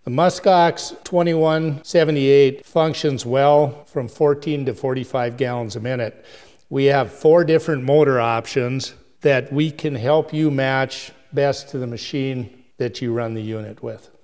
The Muskox 2178 functions well from 14 to 45 gallons a minute. We have 4 different motor options that we can help you match best to the machine that you run the unit with.